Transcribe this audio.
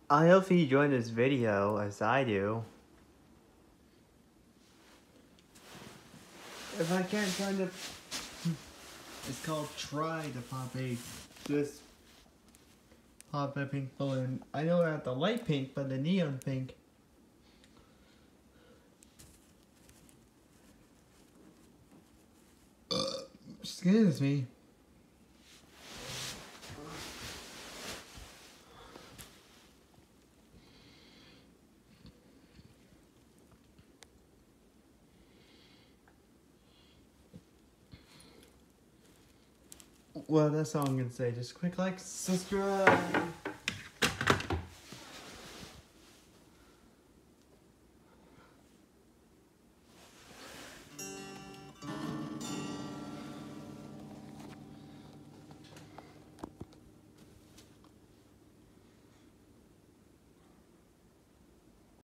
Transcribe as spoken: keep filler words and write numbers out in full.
I hope you enjoyed this video as I do. If I can't find it, it's called Try to Pop a this pop a pink balloon. I know not the light pink, but the neon pink. Uh, excuse me. Well, that's all I'm gonna say. Just quick like, subscribe.